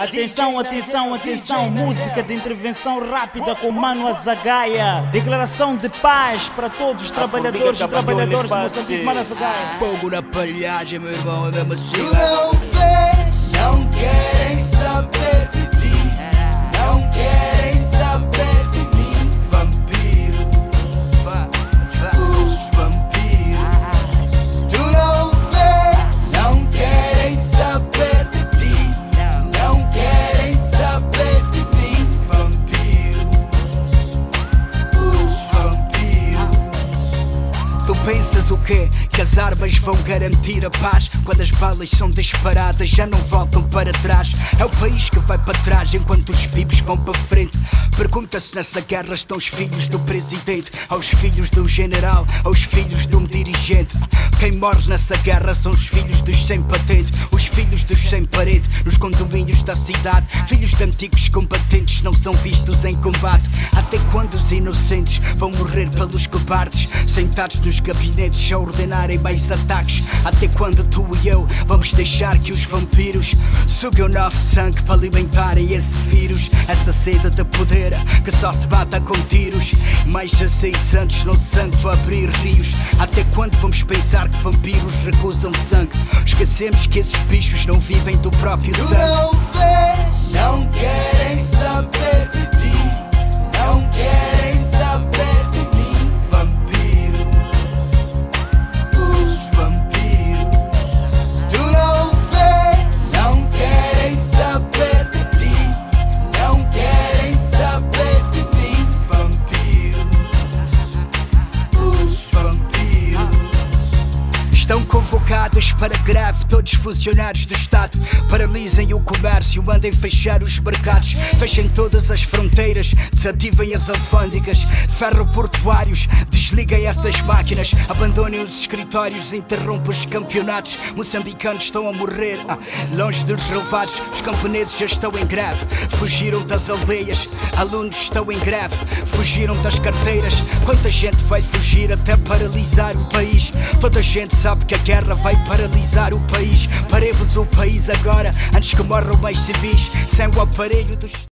Atenção, atenção, atenção, música de intervenção rápida com Mano Azagaia. Declaração de paz para todos os trabalhadores e trabalhadoras de Moçambique. Mano Azagaia. Fogo na aparelhagem, meu irmão, é mesmo assim. Tu não vês, não querem saber de ti, não querem saber de mim. Vampiro, vampiro. Tu não vês, não querem saber de ti, não querem saber de mim. Vampiro, vampiro. Tu pensas o quê? Que as armas vão garantir a paz? Quando as balas são disparadas já não voltam para trás. É o país que vai para trás enquanto os vivos vão para frente. Pergunta se nessa guerra estão os filhos do presidente, aos filhos de um general, aos filhos de um dirigente. Quem morre nessa guerra são os filhos dos sem patente, os filhos dos sem parede, nos condomínios da cidade. Filhos de antigos combatentes não são vistos em combate. Até quando os inocentes vão morrer pelos cobardes, sentados nos gabinetes a ordenarem mais ataques? Até quando tu e eu vamos deixar que os vampiros sugam o nosso sangue para alimentarem esse vírus? Essa sede de poder que só se mata com tiros. Mais de 6 anos no sangue vai abrir rios. Até quando vamos pensar que vampiros recusam sangue? Esquecemos que esses bichos não vivem do próprio Tu sangue. não vês, não querem saber de ti, não querem saber de mim. Vampiro, vampiro. Tu não vês, não querem saber de ti, não querem saber de mim. Vampiro, vampiro. Estão convocados para greve todos os funcionários do Estado. Paralisem o comércio, mandem fechar os mercados, fechem todas as fronteiras, desativem as alfândegas, ferroportuários, desliguem essas máquinas, abandonem os escritórios, interrompam os campeonatos. Moçambicanos estão a morrer, longe dos relevados. Os camponeses já estão em greve, fugiram das aldeias. Alunos estão em greve, fugiram das carteiras. Quanta gente vai fugir até paralisar o país? Toda a gente sabe que a guerra vai paralisar o país. Paremos o país agora, antes que morram mais civis, sem o aparelho dos...